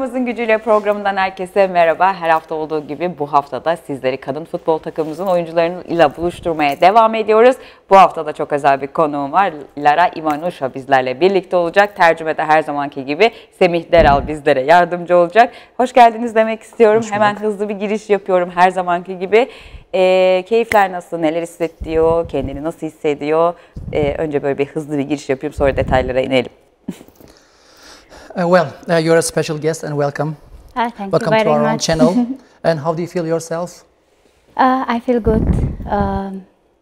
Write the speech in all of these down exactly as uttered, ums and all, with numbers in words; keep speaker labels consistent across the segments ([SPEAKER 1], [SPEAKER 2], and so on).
[SPEAKER 1] Parmağımızın Gücüyle programından herkese merhaba. Her hafta olduğu gibi bu haftada sizleri kadın futbol takımımızın oyuncularıyla buluşturmaya devam ediyoruz. Bu hafta da çok özel bir konuğum var. Lara Ivanusha bizlerle birlikte olacak. Tercümede her zamanki gibi Semih Deral bizlere yardımcı olacak. Hoş geldiniz demek istiyorum. Hemen hızlı bir giriş yapıyorum her zamanki gibi. E, keyifler nasıl, neler hissediyor, kendini nasıl hissediyor? E, önce böyle bir hızlı bir giriş yapayım, sonra detaylara inelim.
[SPEAKER 2] Uh, well, uh, you're a special guest and welcome.
[SPEAKER 3] Uh, thank
[SPEAKER 2] welcome
[SPEAKER 3] you very
[SPEAKER 2] to our
[SPEAKER 3] much.
[SPEAKER 2] own channel. And how do you feel yourself?
[SPEAKER 3] Uh, I feel good. Um,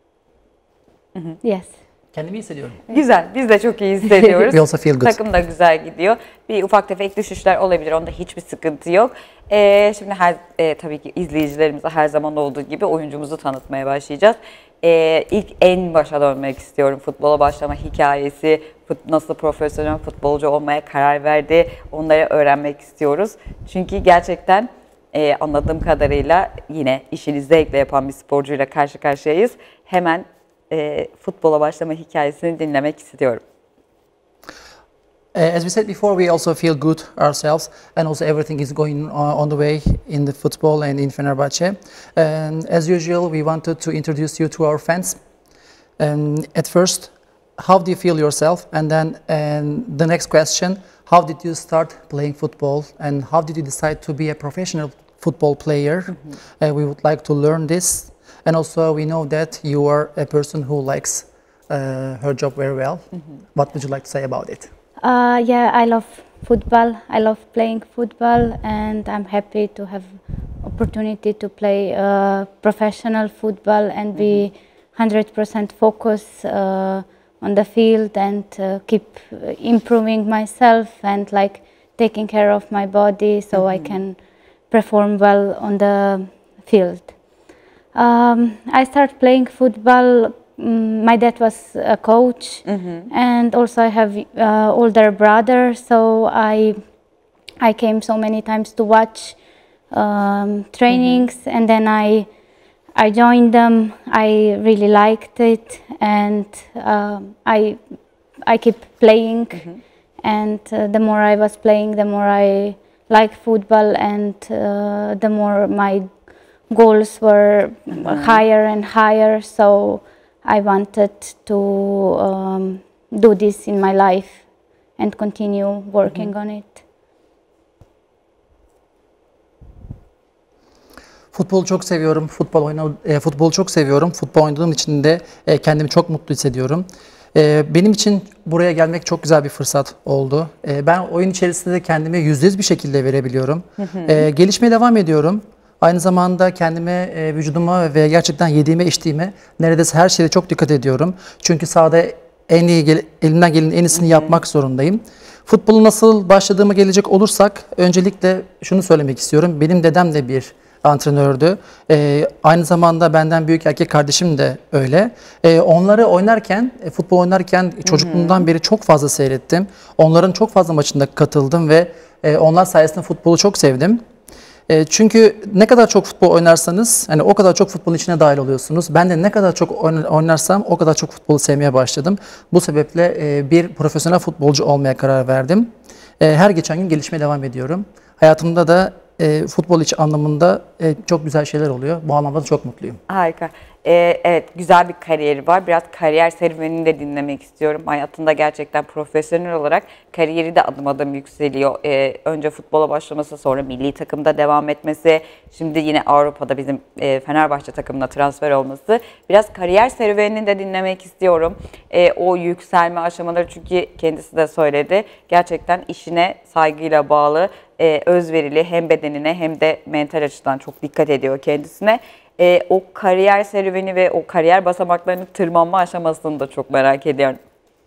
[SPEAKER 3] yes.
[SPEAKER 2] Kendimi hissediyorum.
[SPEAKER 1] Güzel, biz de çok iyi hissediyoruz.
[SPEAKER 2] We also feel good.
[SPEAKER 1] Takım da güzel gidiyor. Bir ufak tefek düşüşler olabilir, onda hiçbir sıkıntı yok. Ee, şimdi her e, tabii ki izleyicilerimize her zaman olduğu gibi oyuncumuzu tanıtmaya başlayacağız. Ee, ilk en başa dönmek istiyorum. Futbola başlama hikayesi, fut, nasıl profesyonel futbolcu olmaya karar verdi, onları öğrenmek istiyoruz. Çünkü gerçekten e, anladığım kadarıyla yine işini zevkle yapan bir sporcuyla karşı karşıyayız. Hemen e, futbola başlama hikayesini dinlemek istiyorum.
[SPEAKER 2] Uh, as we said before, we also feel good ourselves, and also everything is going uh, on the way in the football and in Fenerbahce. And as usual, we wanted to introduce you to our fans. And at first, how do you feel yourself? And then and the next question, how did you start playing football? And how did you decide to be a professional football player? Mm-hmm. uh, we would like to learn this. And also, we know that you are a person who likes uh, her job very well. Mm-hmm. What would you like to say about it?
[SPEAKER 3] Uh, yeah, I love football. I love playing football, and I'm happy to have opportunity to play uh, professional football and mm-hmm. be one hundred percent focused uh, on the field and uh, keep improving myself and like taking care of my body so mm-hmm. I can perform well on the field. Um, I started playing football. Um, my dad was a coach, mm-hmm. and also I have uh, older brother, so I I came so many times to watch um, trainings, mm-hmm. and then I I joined them. I really liked it, and uh, I I keep playing, mm-hmm. and uh, the more I was playing, the more I liked football, and uh, the more my goals were mm-hmm. higher and higher. So I wanted to um, do this in my life and continue working mm-hmm. on it.
[SPEAKER 2] Futbolu çok seviyorum. Futbol oyna, e, futbolu çok seviyorum. Futbol oynadığım için de e, kendimi çok mutlu hissediyorum. E, benim için buraya gelmek çok güzel bir fırsat oldu. E, ben oyun içerisinde de kendimi yüzde yüz bir şekilde verebiliyorum. Hı hı. E, gelişmeye devam ediyorum. Aynı zamanda kendime, e, vücuduma ve gerçekten yediğime, içtiğime neredeyse her şeye çok dikkat ediyorum. Çünkü sahada en iyi, gel elimden gelenin en iyisini Hı -hı. yapmak zorundayım. Futbolu nasıl başladığıma gelecek olursak, öncelikle şunu söylemek istiyorum. Benim dedem de bir antrenördü. E, aynı zamanda benden büyük erkek kardeşim de öyle. E, onları oynarken, e, futbol oynarken çocukluğumdan Hı -hı. beri çok fazla seyrettim. Onların çok fazla maçında katıldım ve e, onlar sayesinde futbolu çok sevdim. E, çünkü ne kadar çok futbol oynarsanız, hani o kadar çok futbolun içine dahil oluyorsunuz. Ben de ne kadar çok oynarsam o kadar çok futbolu sevmeye başladım. Bu sebeple e, bir profesyonel futbolcu olmaya karar verdim. E, her geçen gün gelişmeye devam ediyorum. Hayatımda da e, futbol içi anlamında e, çok güzel şeyler oluyor. Bu anlamda da çok mutluyum.
[SPEAKER 1] Harika. Ee, evet, güzel bir kariyeri var. Biraz kariyer serüvenini de dinlemek istiyorum. Hayatında gerçekten profesyonel olarak kariyeri de adım adım yükseliyor. Ee, önce futbola başlaması, sonra milli takımda devam etmesi, şimdi yine Avrupa'da bizim e, Fenerbahçe takımına transfer olması. Biraz kariyer serüvenini de dinlemek istiyorum. Ee, o yükselme aşamaları, çünkü kendisi de söyledi. Gerçekten işine saygıyla bağlı, e, özverili, hem bedenine hem de mental açıdan çok dikkat ediyor kendisine. E, o kariyer serüveni ve o kariyer basamaklarını tırmanma aşamasını da çok merak ediyorum.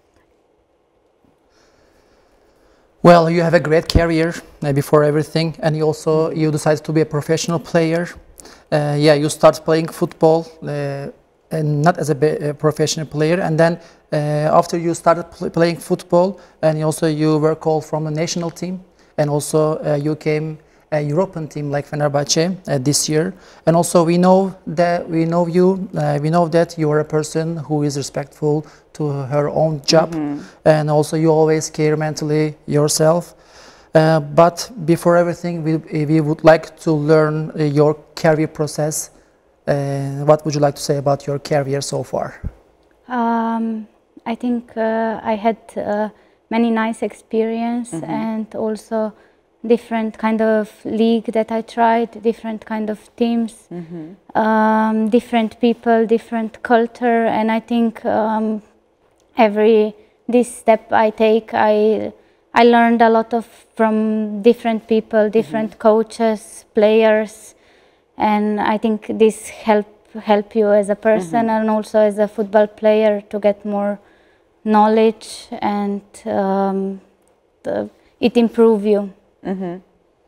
[SPEAKER 2] Well, you have a great career uh, before everything, and you also you decided to be a professional player. Uh, yeah, you start playing football, uh, and not as a, a professional player, and then uh, after you started pl playing football, and also you were called from the national team, and also uh, you came a European team like Fenerbahce uh, this year, and also we know that we know you. Uh, we know that you are a person who is respectful to her own job, mm-hmm. and also you always care mentally yourself. Uh, but before everything, we, we would like to learn uh, your career process. Uh, what would you like to say about your career so far?
[SPEAKER 3] Um, I think uh, I had uh, many nice experience
[SPEAKER 1] Mm-hmm.
[SPEAKER 3] and also different kind of league that I tried, different kind of teams,
[SPEAKER 1] Mm-hmm.
[SPEAKER 3] um, different people, different culture, and I think um, every this step I take, I I learned a lot of from different people, different
[SPEAKER 1] Mm-hmm.
[SPEAKER 3] coaches, players, and I think this help help you as a person
[SPEAKER 1] Mm-hmm.
[SPEAKER 3] and also as a football player to get more knowledge, and um, the, it improve you.
[SPEAKER 1] Mm-hmm.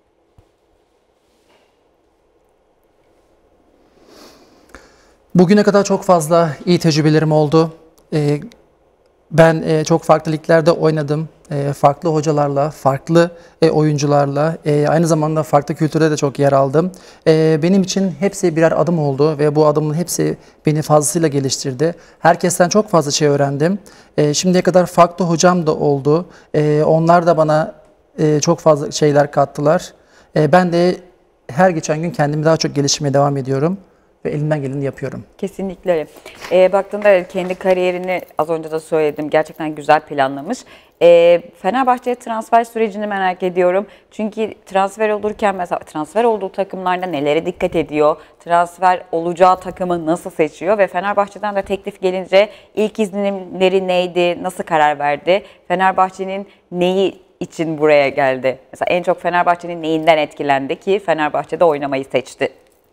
[SPEAKER 2] Bugüne kadar çok fazla iyi tecrübelerim oldu. Ee, ben e, çok farklı liglerde oynadım. E, farklı hocalarla, farklı e, oyuncularla, e, aynı zamanda farklı kültürde de çok yer aldım. E, benim için hepsi birer adım oldu ve bu adımın hepsi beni fazlasıyla geliştirdi. Herkesten çok fazla şey öğrendim. E, şimdiye kadar farklı hocam da oldu. E, onlar da bana e, çok fazla şeyler kattılar. E, ben de her geçen gün kendimi daha çok geliştirmeye devam ediyorum ve elimden geleni yapıyorum.
[SPEAKER 1] Kesinlikle öyle. Ee, baktığında kendi kariyerini az önce de söyledim. Gerçekten güzel planlamış. Ee, Fenerbahçe'ye transfer sürecini merak ediyorum. Çünkü transfer olurken mesela transfer olduğu takımlarda nelere dikkat ediyor? Transfer olacağı takımı nasıl seçiyor? Ve Fenerbahçe'den de teklif gelince ilk izlenimleri neydi? Nasıl karar verdi? Fenerbahçe'nin neyi için buraya geldi? Mesela en çok Fenerbahçe'nin neyinden etkilendi ki Fenerbahçe'de oynamayı seçti?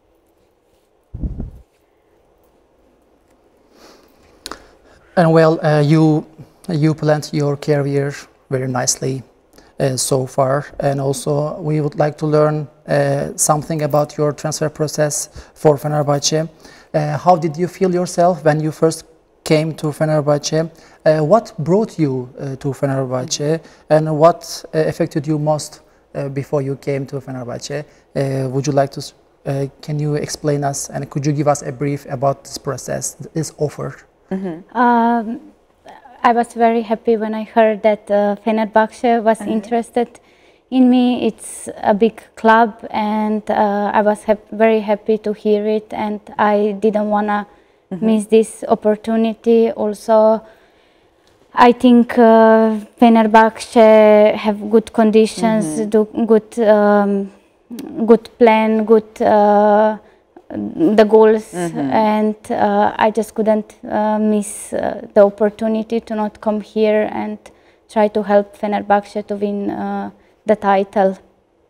[SPEAKER 2] And well, uh, you you planned your career very nicely uh, so far, and also we would like to learn uh, something about your transfer process for Fenerbahçe. Uh, how did you feel yourself when you first came to Fenerbahçe? Uh, what brought you uh, to Fenerbahçe, and what uh, affected you most uh, before you came to Fenerbahçe? Uh, would you like to? Uh, can you explain us, and could you give us a brief about this process, this offer?
[SPEAKER 3] Um, I was very happy when I heard that uh, Fenerbahçe was interested in me. It's a big club, and uh, I was hap very happy to hear it, and I didn't want to miss this opportunity. Also, I think uh, Fenerbahçe have good conditions, do good, um, good plan, good. Uh, the goals, and uh, I just couldn't uh, miss uh, the opportunity to not come here and try to help Fenerbahçe to win uh, the title.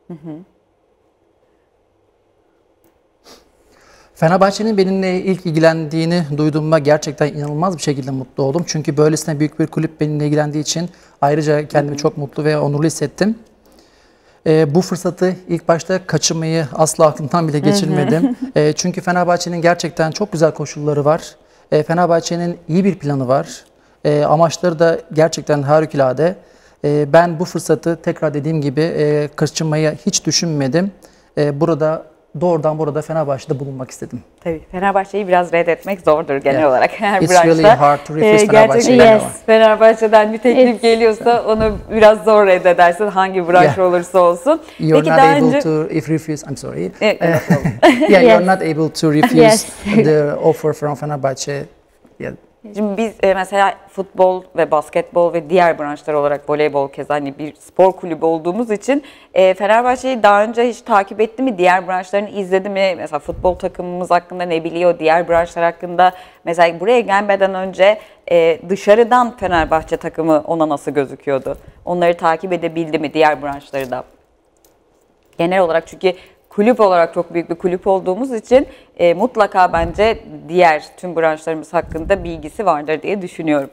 [SPEAKER 2] Fenerbahçe'nin benimle ilk ilgilendiğini duyduğumda gerçekten inanılmaz bir şekilde mutlu oldum. Çünkü böylesine büyük bir kulüp benimle ilgilendiği için ayrıca kendimi çok mutlu ve onurlu hissettim. E, bu fırsatı ilk başta kaçırmayı asla aklımdan bile geçirmedim. E, çünkü Fenerbahçe'nin gerçekten çok güzel koşulları var. E, Fenerbahçe'nin iyi bir planı var. E, amaçları da gerçekten harikulade. E, ben bu fırsatı tekrar dediğim gibi e, kaçırmayı hiç düşünmedim. E, burada doğrudan burada Fenerbahçe'de bulunmak istedim.
[SPEAKER 1] Tabii Fenerbahçe'yi biraz reddetmek zordur genel
[SPEAKER 2] Yeah.
[SPEAKER 1] olarak her
[SPEAKER 2] It's
[SPEAKER 1] branşta.
[SPEAKER 2] really hard to refuse
[SPEAKER 1] Ee,
[SPEAKER 2] Fenerbahçe'yi.
[SPEAKER 1] gerçekten
[SPEAKER 3] Yes.
[SPEAKER 1] Fenerbahçe'den bir teklif
[SPEAKER 3] It's-
[SPEAKER 1] geliyorsa onu biraz zor reddedersin hangi branş
[SPEAKER 2] Yeah.
[SPEAKER 1] olursa olsun.
[SPEAKER 2] You're
[SPEAKER 1] Peki
[SPEAKER 2] not
[SPEAKER 1] daha
[SPEAKER 2] able
[SPEAKER 1] önce
[SPEAKER 2] to if refuse. I'm sorry.
[SPEAKER 1] Evet,
[SPEAKER 2] Uh,
[SPEAKER 1] evet,
[SPEAKER 2] yeah,
[SPEAKER 3] Yes.
[SPEAKER 2] you're not able to refuse
[SPEAKER 3] Yes.
[SPEAKER 2] the offer from Fenerbahçe. Yeah.
[SPEAKER 1] Şimdi biz e, mesela futbol ve basketbol ve diğer branşlar olarak voleybol keza hani bir spor kulübü olduğumuz için e, Fenerbahçe'yi daha önce hiç takip etti mi? Diğer branşlarını izledi mi? Mesela futbol takımımız hakkında ne biliyor? Diğer branşlar hakkında mesela buraya gelmeden önce e, dışarıdan Fenerbahçe takımı ona nasıl gözüküyordu? Onları takip edebildi mi diğer branşları da? Genel olarak çünkü kulüp olarak çok büyük bir kulüp olduğumuz için e, mutlaka bence diğer tüm branşlarımız hakkında bilgisi vardır diye düşünüyorum.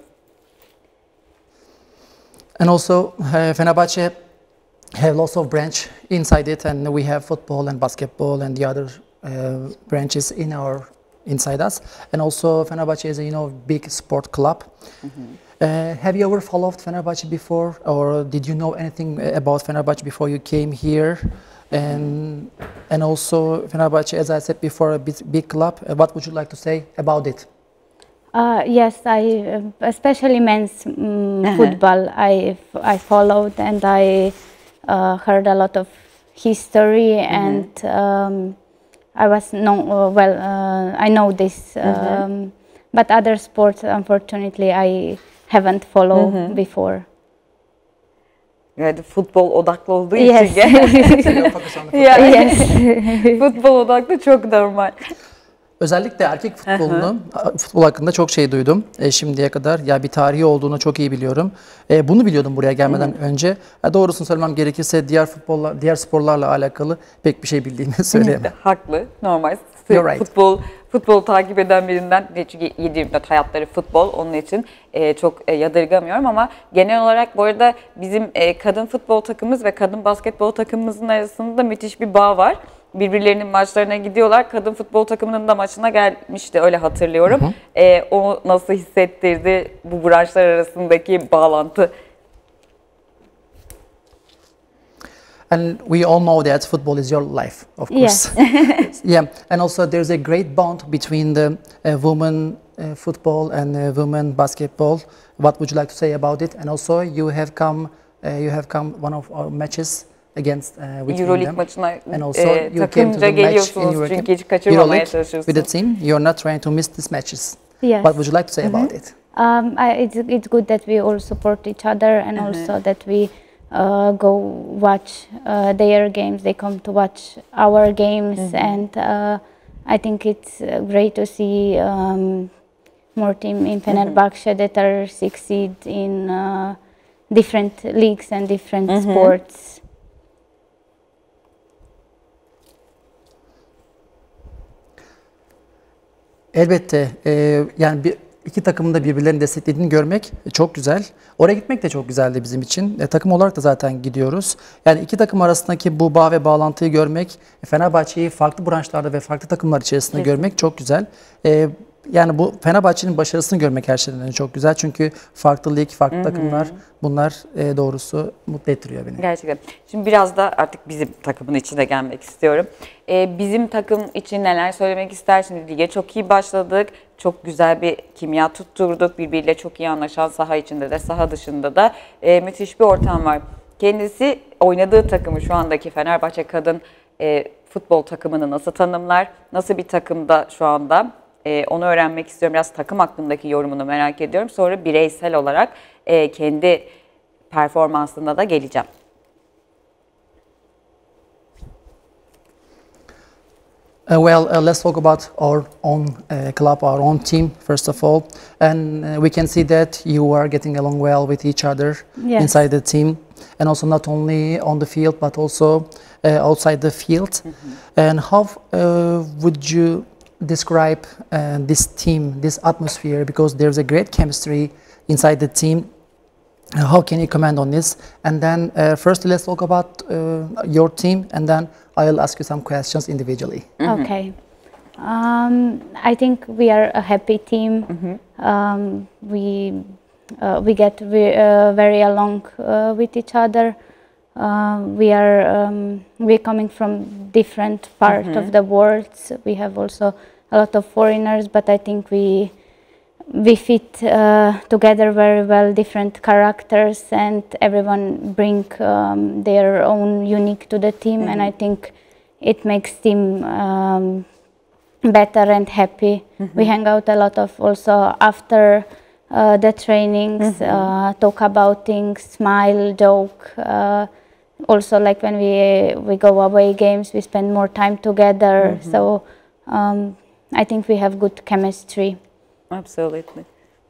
[SPEAKER 2] And also, uh, Fenerbahçe have lots of branch inside it, and we have football and basketball and the other uh, branches in our inside us. And also, Fenerbahçe is a you know big sport club. Uh, have you ever followed Fenerbahçe before, or did you know anything about Fenerbahçe before you came here? And and also, Fenerbahçe, as I said before, a big, big club. Uh, what would you like to say about it?
[SPEAKER 3] Uh, yes, I uh, especially men's um, football. I I followed, and I uh, heard a lot of history, mm-hmm. and um, I was no uh, well. Uh, I know this, um, mm-hmm. but other sports, unfortunately, I haven't followed mm-hmm. before.
[SPEAKER 1] Yani futbol odaklı olduğu
[SPEAKER 3] yes.
[SPEAKER 1] için.
[SPEAKER 3] Yani, yes.
[SPEAKER 1] Futbol odaklı çok normal.
[SPEAKER 2] Özellikle erkek futbolunu, futbol hakkında çok şey duydum e, şimdiye kadar. Ya bir tarihi olduğunu çok iyi biliyorum. E, bunu biliyordum buraya gelmeden Hı-hı. önce. E, doğrusunu söylemem gerekirse diğer futbollar, diğer sporlarla alakalı pek bir şey bildiğimi söyleyemem.
[SPEAKER 1] Haklı, normal.
[SPEAKER 2] Right.
[SPEAKER 1] Futbol futbol takip eden birinden, çünkü yedi yirmi dört hayatları futbol, onun için e, çok e, yadırgamıyorum ama genel olarak bu arada bizim e, kadın futbol takımımız ve kadın basketbol takımımızın arasında müthiş bir bağ var. Birbirlerinin maçlarına gidiyorlar. Kadın futbol takımının da maçına gelmişti, öyle hatırlıyorum. Hı hı. E, o nasıl hissettirdi bu branşlar arasındaki bağlantı?
[SPEAKER 2] And we all know that football is your life, of course.
[SPEAKER 3] Yes.
[SPEAKER 2] Yeah, and also there's a great bond between the uh, women uh, football and uh, women basketball. What would you like to say about it? And also you have come, uh, you have come one of our matches against uh, with
[SPEAKER 1] Euroleague
[SPEAKER 2] them.
[SPEAKER 1] maçına
[SPEAKER 2] and also
[SPEAKER 1] e,
[SPEAKER 2] you came to the match in
[SPEAKER 1] geliyorsunuz çünkü hiç kaçırmamaya çalışıyorsunuz.
[SPEAKER 2] With the team, you're not trying to miss these matches.
[SPEAKER 3] Yes.
[SPEAKER 2] What would you like to say mm-hmm. about it?
[SPEAKER 3] Um, I, it's, it's good that we all support each other, and mm-hmm. also that we uh, go watch uh, their games. They come to watch our games, mm-hmm. and uh, I think it's great to see um, more teams in Fenerbahce mm-hmm. that are succeed in uh, different leagues and different mm-hmm. sports.
[SPEAKER 2] Elbette e, yani bir, iki takımın da birbirlerini desteklediğini görmek çok güzel. Oraya gitmek de çok güzeldi bizim için. E, takım olarak da zaten gidiyoruz. Yani iki takım arasındaki bu bağ ve bağlantıyı görmek, Fenerbahçe'yi farklı branşlarda ve farklı takımlar içerisinde Kesin. görmek çok güzel. E, yani bu Fenerbahçe'nin başarısını görmek her şeyden önce çok güzel. Çünkü farklı lig, farklı Hı-hı. takımlar, bunlar e, doğrusu mutlu ettiriyor beni.
[SPEAKER 1] Gerçekten. Şimdi biraz da artık bizim takımın içine gelmek istiyorum. Ee, bizim takım için neler söylemek istersiniz? Lige çok iyi başladık. Çok güzel bir kimya tutturduk. Birbiriyle çok iyi anlaşan, saha içinde de saha dışında da e, müthiş bir ortam var. Kendisi oynadığı takımı, şu andaki Fenerbahçe kadın e, futbol takımını nasıl tanımlar? Nasıl bir takımda şu anda? Ee, onu öğrenmek istiyorum. Biraz takım hakkındaki yorumunu merak ediyorum. Sonra bireysel olarak e, kendi performansına da geleceğim.
[SPEAKER 2] Uh, well, uh, let's talk about our own uh, club, our own team, first of all. And uh, we can see that you are getting along well with each other yes. inside the team. And also not only on the field, but also uh, outside the field. Mm-hmm. And how uh, would you describe uh, this team, this atmosphere, because there's a great chemistry inside the team. Uh, how can you comment on this? And then uh, first let's talk about uh, your team, and then I'll ask you some questions individually.
[SPEAKER 3] Mm-hmm. Okay. Um, I think we are a happy team. Mm-hmm. um, we uh, we get ve uh, very along uh, with each other. Uh, we are um, we're coming from different parts mm-hmm. of the world. We have also a lot of foreigners, but I think we we fit uh, together very well. Different characters, and everyone bring um, their own unique to the team, mm-hmm. and I think it makes team um, better and happy. Mm-hmm. We hang out a lot of also after uh, the trainings, mm-hmm. uh, talk about things, smile, joke. Uh, Also, like when we we go away games, we spend more time together. Mm-hmm. So um, I think we have good chemistry.
[SPEAKER 1] Absolutely.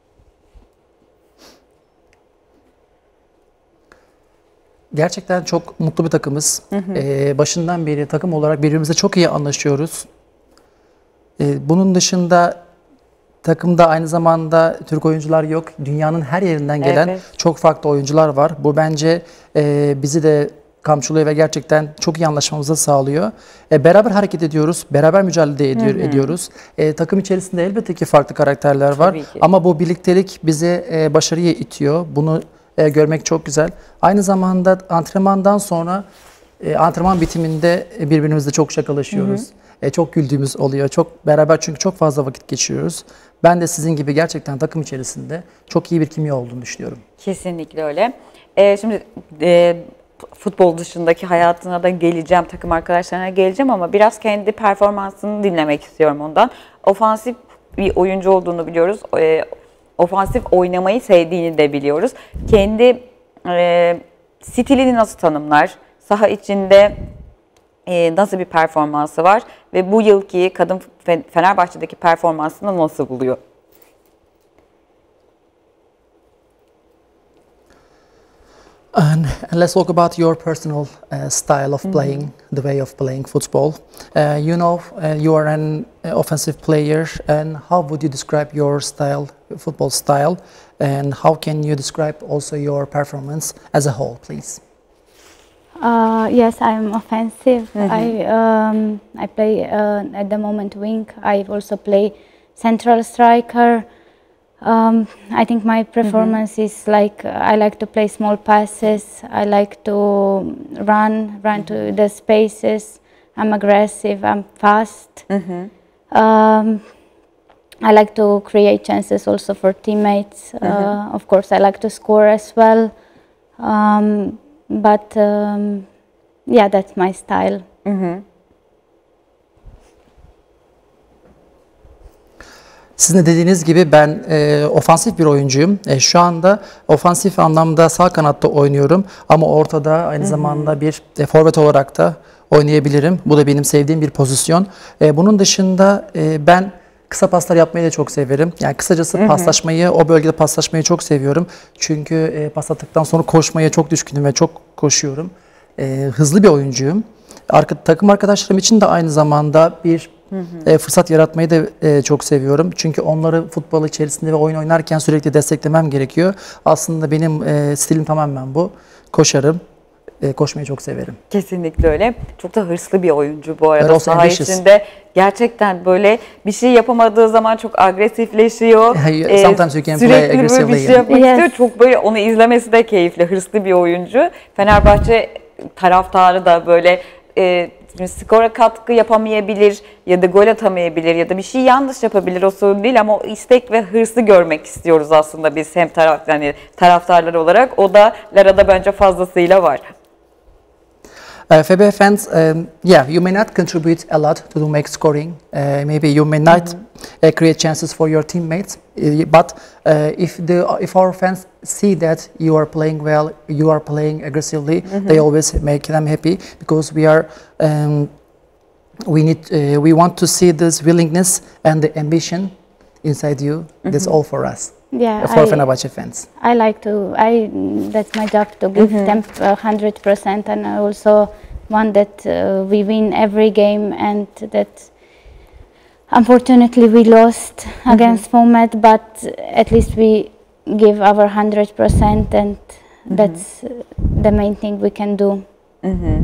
[SPEAKER 2] Gerçekten çok mutlu bir takımız. Hı hı. Ee, başından beri takım olarak birbirimize çok iyi anlaşıyoruz. Ee, bunun dışında takımda aynı zamanda Türk oyuncular yok. Dünyanın her yerinden gelen evet. çok farklı oyuncular var. Bu bence e, bizi de kamçılıyor ve gerçekten çok iyi anlaşmamızı sağlıyor. E, beraber hareket ediyoruz, beraber mücadele ediyor, hı hı. ediyoruz. E, takım içerisinde elbette ki farklı karakterler var. Ama bu birliktelik bizi e, başarıya itiyor. Bunu e, görmek çok güzel. Aynı zamanda antrenmandan sonra, e, antrenman bitiminde birbirimizle çok şakalaşıyoruz. Hı hı. E, çok güldüğümüz oluyor. Çok beraber çünkü çok fazla vakit geçiriyoruz. Ben de sizin gibi gerçekten takım içerisinde çok iyi bir kimya olduğunu düşünüyorum.
[SPEAKER 1] Kesinlikle öyle. E, şimdi e, futbol dışındaki hayatına da geleceğim, takım arkadaşlarına geleceğim ama biraz kendi performansını dinlemek istiyorum ondan. Ofansif bir oyuncu olduğunu biliyoruz. E, ofansif oynamayı sevdiğini de biliyoruz. Kendi e, stilini nasıl tanımlar? Saha içinde e, nasıl bir performansı var? Ve bu yılki kadın Fenerbahçe'deki performansını nasıl buluyor?
[SPEAKER 2] And, and let's talk about your personal uh, style of playing, mm-hmm. the way of playing football. Uh, you know, uh, you are an uh, offensive player, and how would you describe your style, football style, and how can you describe also your performance as a whole, please?
[SPEAKER 3] Uh, yes, I'm offensive.
[SPEAKER 1] Mm-hmm.
[SPEAKER 3] I um, I play uh, at the moment wing. I also play central striker. Um, I think my performance mm-hmm. is like uh, I like to play small passes. I like to run, run mm-hmm. to the spaces. I'm aggressive. I'm fast. Mm-hmm. um, I like to create chances also for teammates. Mm-hmm. Uh, of course, I like to score as well. Um, but um, yeah, that's my style.
[SPEAKER 1] Mm-hmm.
[SPEAKER 2] Sizin de dediğiniz gibi ben e, ofansif bir oyuncuyum. E, şu anda ofansif anlamda sağ kanatta oynuyorum ama ortada aynı Hı-hı. zamanda bir e, forvet olarak da oynayabilirim. Bu da benim sevdiğim bir pozisyon. E, bunun dışında e, ben kısa paslar yapmayı da çok severim. Yani kısacası Hı-hı. paslaşmayı, o bölgede paslaşmayı çok seviyorum. Çünkü e, pas attıktan sonra koşmaya çok düşkünüm ve çok koşuyorum. E, hızlı bir oyuncuyum. Arka, takım arkadaşlarım için de aynı zamanda bir Hı hı. E, fırsat yaratmayı da e, çok seviyorum. Çünkü onları futbol içerisinde ve oyun oynarken sürekli desteklemem gerekiyor. Aslında benim e, stilim tamamen bu. Koşarım, e, koşmayı çok severim.
[SPEAKER 1] Kesinlikle öyle. Çok da hırslı bir oyuncu bu arada. Saha içinde gerçekten böyle bir şey yapamadığı zaman çok agresifleşiyor.
[SPEAKER 2] e, Sometimes you can
[SPEAKER 1] sürekli
[SPEAKER 2] play aggressively.
[SPEAKER 1] böyle bir şey yapmak yes. istiyor. Çok böyle onu izlemesi de keyifli. Hırslı bir oyuncu. Fenerbahçe taraftarı da böyle e, skora katkı yapamayabilir ya da gol atamayabilir ya da bir şey yanlış yapabilir, o sorun değil ama o istek ve hırsı görmek istiyoruz aslında biz hem taraf yani taraftarlar olarak. O da Lara'da bence fazlasıyla var.
[SPEAKER 2] Uh, F B fans, um, yeah, you may not contribute a lot to make scoring. Uh, maybe you may not mm-hmm. uh, create chances for your teammates. Uh, but uh, if the if our fans see that you are playing well, you are playing aggressively, mm-hmm. they always make them happy because we are. Um, we need. Uh, we want to see this willingness and the ambition inside you. Mm-hmm. That's all for us.
[SPEAKER 3] Yeah,
[SPEAKER 2] for
[SPEAKER 3] I,
[SPEAKER 2] Fenerbahce fans.
[SPEAKER 3] I like to. I that's my job to give mm-hmm. them a hundred percent, and I also want that uh, we win every game, and that unfortunately we lost mm-hmm. against Fomet, but at least we give our hundred percent, and mm-hmm. that's the main thing we can do.
[SPEAKER 2] Mm-hmm.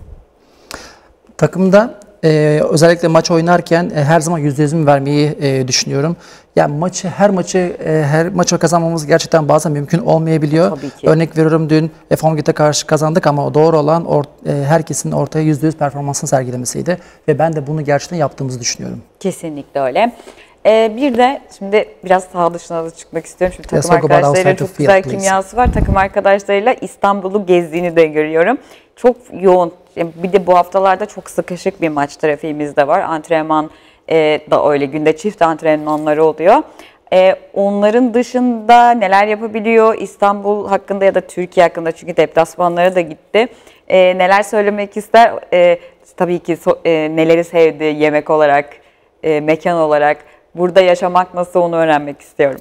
[SPEAKER 2] Takımda Ee, özellikle maç oynarken e, her zaman yüzde yüzümü vermeyi e, düşünüyorum. Yani maçı her maçı e, her maçı kazanmamız gerçekten bazen mümkün olmayabiliyor. Örnek veriyorum, dün F on Git'e karşı kazandık ama doğru olan or, e, herkesin ortaya yüzde yüz performansını sergilemesiydi ve ben de bunu gerçekten yaptığımızı düşünüyorum.
[SPEAKER 1] Kesinlikle öyle. Ee, bir de şimdi biraz saha dışına da çıkmak istiyorum. Şimdi takım arkadaşlarıyla çok güzel field, kimyası var. Takım arkadaşlarıyla İstanbul'u gezdiğini de görüyorum. Çok yoğun. Bir de bu haftalarda çok sıkışık bir maç trafiğimiz de var. Antrenman e, da öyle. Günde çift antrenmanları oluyor. E, onların dışında neler yapabiliyor? İstanbul hakkında ya da Türkiye hakkında, çünkü deplasmanlara da gitti. E, neler söylemek ister? E, tabii ki so, e, neleri sevdi yemek olarak, e, mekan olarak. Burada yaşamak nasıl, onu öğrenmek istiyorum.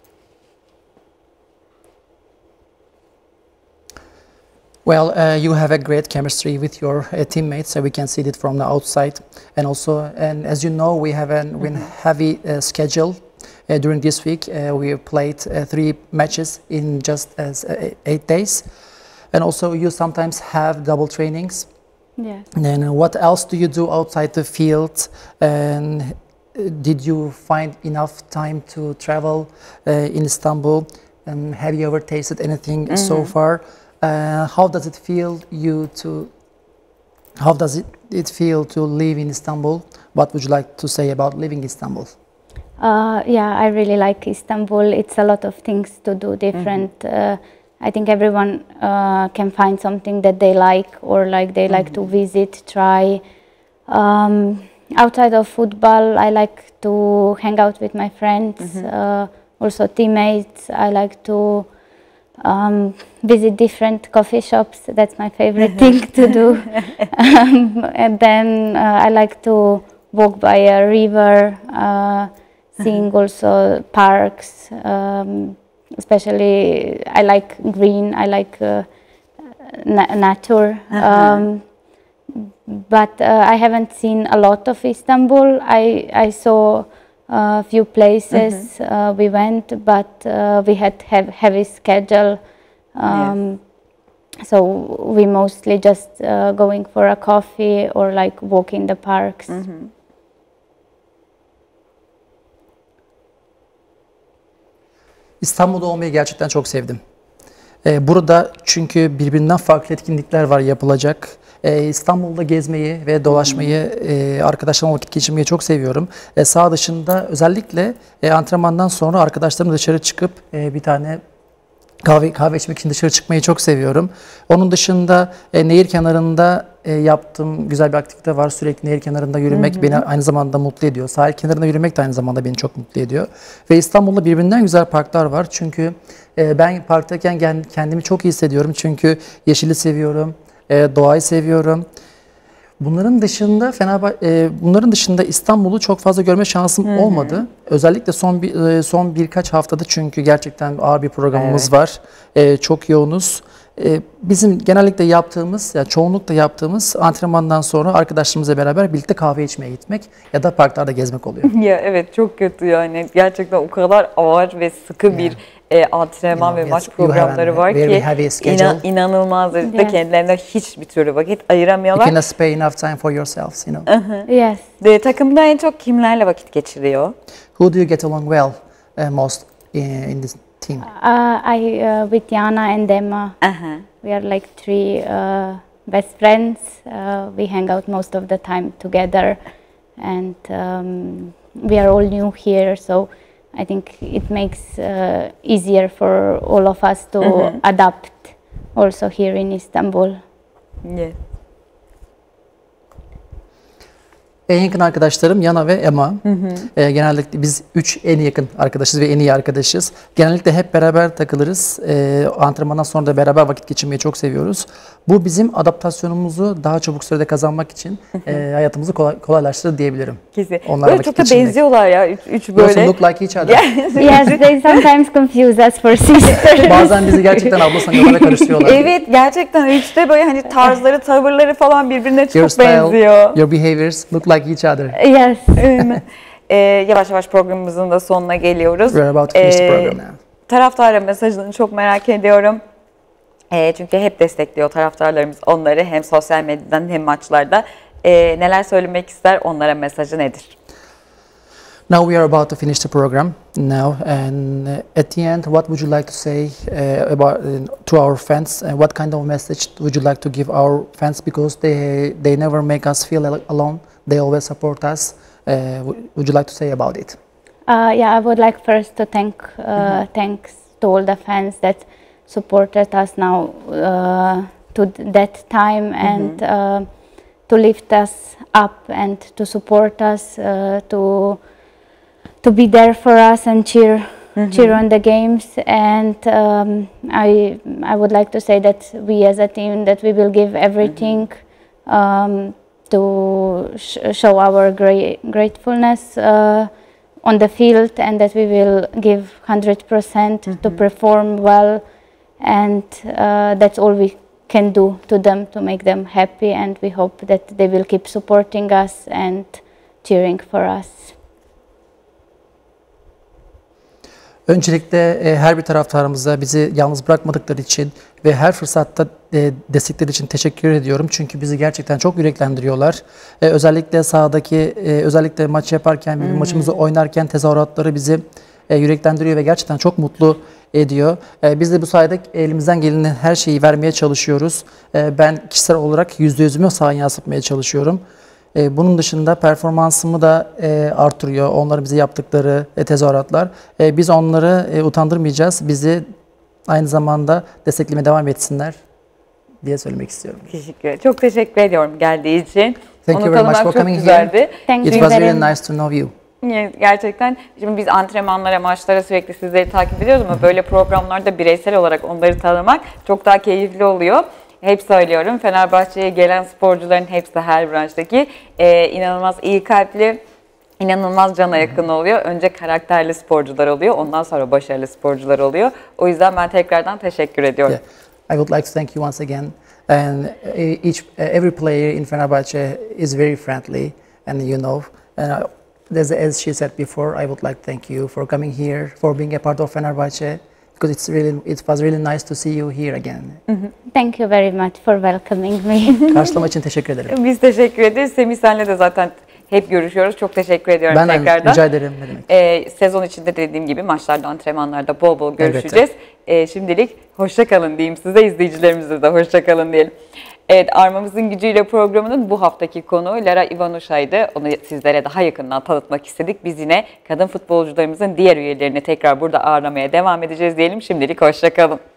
[SPEAKER 2] Well, uh, you have a great chemistry with your uh, teammates, so we can see it from the outside. And also, and as you know, we have a mm-hmm. heavy uh, schedule. Uh, during this week, uh, we played uh, three matches in just as uh, eight days. And also, you sometimes have double trainings.
[SPEAKER 3] Yeah.
[SPEAKER 2] And what else do you do outside the field? And did you find enough time to travel uh, in Istanbul? Um, have you ever tasted anything mm-hmm. so far? Uh, how does it feel you to? How does it, it feel to live in Istanbul? What would you like to say about living in Istanbul?
[SPEAKER 3] Uh, yeah, I really like Istanbul. It's a lot of things to do different. Mm-hmm. uh, I think everyone uh, can find something that they like or like they like to visit, try. Um, outside of football, I like to hang out with my friends, uh, also teammates. I like to um, visit different coffee shops. That's my favorite thing to do. um, and then uh, I like to walk by a river, uh, seeing also parks. Um, especially, I like green. I like uh, na nature. Um, but uh, I haven't seen a lot of Istanbul. I I saw a few places uh, we went, but uh, we had have heavy schedule. Um, yes. So we mostly just uh, going for a coffee or like walk in the parks. Mm-hmm.
[SPEAKER 2] İstanbul'da olmayı gerçekten çok sevdim. Ee, burada çünkü birbirinden farklı etkinlikler var yapılacak. Ee, İstanbul'da gezmeyi ve dolaşmayı, e, arkadaşlarımla vakit geçirmeyi çok seviyorum. E, sağ dışında özellikle e, antrenmandan sonra arkadaşlarımla dışarı çıkıp e, bir tane kahve kahve içmek için dışarı çıkmayı çok seviyorum. Onun dışında e, nehir kenarında e, yaptığım güzel bir aktivite var. Sürekli nehir kenarında yürümek hı hı. beni aynı zamanda mutlu ediyor. Sahil kenarında yürümek de aynı zamanda beni çok mutlu ediyor. Ve İstanbul'da birbirinden güzel parklar var. Çünkü e, ben parktayken kendimi çok iyi hissediyorum. Çünkü yeşili seviyorum, e, doğayı seviyorum. Bunların dışında Fenerbahçe, e, bunların dışında İstanbul'u çok fazla görme şansım Hı-hı. olmadı. Özellikle son bir, e, son birkaç haftada çünkü gerçekten ağır bir programımız evet. var. E, çok yoğunuz. E, bizim genellikle yaptığımız, yani çoğunlukla yaptığımız antrenmandan sonra arkadaşlarımızla beraber birlikte kahve içmeye gitmek ya da parklarda gezmek oluyor.
[SPEAKER 1] Ya evet, çok kötü yani. Gerçekten o kadar ağır ve sıkı yeah. bir e, antrenman you know, ve maç yes, programları var ki inan, inanılmaz derecede yes. kendilerine hiçbir türlü vakit ayıramıyorlar.
[SPEAKER 2] You can spare enough time for yourselves, you know.
[SPEAKER 3] Uh-huh. Yes.
[SPEAKER 1] De, takımda en çok kimlerle vakit geçiriyor?
[SPEAKER 2] Who do you get along well uh, most in, in this team?
[SPEAKER 3] Uh, I uh, with Yana and Emma. Uh-huh. We are like three uh, best friends. Uh, we hang out most of the time together, and um, we are all new here, so I think it makes uh, easier for all of us to mm-hmm. adapt also here in Istanbul.
[SPEAKER 1] Yes.
[SPEAKER 2] En yakın arkadaşlarım Yana ve Emma. Hı hı. E, genellikle biz üç en yakın arkadaşız ve en iyi arkadaşız. Genellikle hep beraber takılırız. E, antrenmandan sonra da beraber vakit geçirmeyi çok seviyoruz. Bu bizim adaptasyonumuzu daha çabuk sürede kazanmak için e, hayatımızı kolay, kolaylaştırır diyebilirim.
[SPEAKER 1] Kesin. Böyle çok da geçirmek. Benziyorlar ya. Üç, üç böyle.
[SPEAKER 2] You look like each other.
[SPEAKER 3] Yes, they sometimes confuse us for sisters.
[SPEAKER 2] Bazen bizi gerçekten abla sanıyorlar ve karıştırıyorlar.
[SPEAKER 1] Evet, gerçekten üçte böyle hani tarzları, tavırları falan birbirine çok
[SPEAKER 2] your style,
[SPEAKER 1] benziyor.
[SPEAKER 2] Your behaviors look like each other.
[SPEAKER 3] Yes.
[SPEAKER 1] ee, yavaş yavaş programımızın da sonuna geliyoruz.
[SPEAKER 2] We're about to finish the program now.
[SPEAKER 1] Taraftara mesajını çok merak ediyorum. E, çünkü hep destekliyor taraftarlarımız onları hem sosyal medyadan hem maçlarda. E, neler söylemek ister, onlara mesajı nedir?
[SPEAKER 2] Now we are about to finish the program now, and uh, at the end, what would you like to say uh, about uh, to our fans? And what kind of message would you like to give our fans, because they they never make us feel alone. They always support us. Uh, would you like to say about it?
[SPEAKER 3] Uh, yeah, I would like first to thank uh, mm-hmm. thanks to all the fans that supported us now uh, to that time mm-hmm. and uh, to lift us up and to support us, uh, to to be there for us and cheer mm-hmm. cheer on the games. And um, I I would like to say that we as a team that we will give everything mm-hmm. um, to sh show our gra gratefulness uh, on the field, and that we will give one hundred percent mm-hmm. to perform well, and uh, that's all we can do to them to make them happy, and we hope that they will keep supporting us and cheering for us.
[SPEAKER 2] Öncelikle e, her bir taraftarımıza bizi yalnız bırakmadıkları için ve her fırsatta e, destekleri için teşekkür ediyorum. Çünkü bizi gerçekten çok yüreklendiriyorlar. E, özellikle sahadaki, e, özellikle maç yaparken, hmm. maçımızı oynarken tezahüratları bizi e, yüreklendiriyor ve gerçekten çok mutlu ediyor. E, biz de bu sayede elimizden gelen her şeyi vermeye çalışıyoruz. E, ben kişisel olarak yüzde yüzümü sahaya yansıtmaya çalışıyorum. E, bunun dışında performansımı da e, artırıyor. Onların bize yaptıkları e, tezahüratlar. E, biz onları e, utandırmayacağız. Bizi Aynı zamanda desteklemeye devam etsinler diye söylemek istiyorum.
[SPEAKER 1] Teşekkür ederim. Çok teşekkür ediyorum geldiği için.
[SPEAKER 2] Thank
[SPEAKER 1] Onu
[SPEAKER 2] you very much
[SPEAKER 1] tanımak
[SPEAKER 2] for
[SPEAKER 1] çok
[SPEAKER 2] coming
[SPEAKER 1] güzeldi.
[SPEAKER 2] here.
[SPEAKER 3] Thank
[SPEAKER 2] It
[SPEAKER 3] you
[SPEAKER 2] was
[SPEAKER 3] very
[SPEAKER 2] really
[SPEAKER 3] much.
[SPEAKER 2] nice to know you.
[SPEAKER 1] Gerçekten şimdi biz antrenmanlara, maçlara sürekli sizleri takip ediyoruz ama böyle programlarda bireysel olarak onları tanımak çok daha keyifli oluyor. Hep söylüyorum, Fenerbahçe'ye gelen sporcuların hepsi her branştaki e, inanılmaz iyi kalpli, inanılmaz cana yakın oluyor. Önce karakterli sporcular oluyor, ondan sonra başarılı sporcular oluyor. O yüzden ben tekrardan teşekkür ediyorum.
[SPEAKER 2] Yeah. I would like to thank you once again. And uh, each, uh, every player in Fenerbahçe is very friendly, and you know, and uh, as, as she said before, I would like to thank you for coming here, for being a part of Fenerbahçe, because it's really, it was really nice to see you here again.
[SPEAKER 3] Thank you very much for welcoming me.
[SPEAKER 2] Karşılama için teşekkür ederim.
[SPEAKER 1] Biz teşekkür ederiz. Semih senle de zaten hep görüşüyoruz. Çok teşekkür ediyorum
[SPEAKER 2] Ben de
[SPEAKER 1] tekrardan.
[SPEAKER 2] rica ederim. Ne demek.
[SPEAKER 1] Ee, sezon içinde dediğim gibi maçlarda, antrenmanlarda bol bol görüşeceğiz. Ee, şimdilik hoşça kalın diyeyim size, izleyicilerimize de hoşça kalın diyelim. Evet, Armamızın Gücüyle programının bu haftaki konuğu Lara Ivanusha'ydı. Onu sizlere daha yakından tanıtmak istedik. Biz yine kadın futbolcularımızın diğer üyelerini tekrar burada ağırlamaya devam edeceğiz diyelim. Şimdilik hoşça kalın.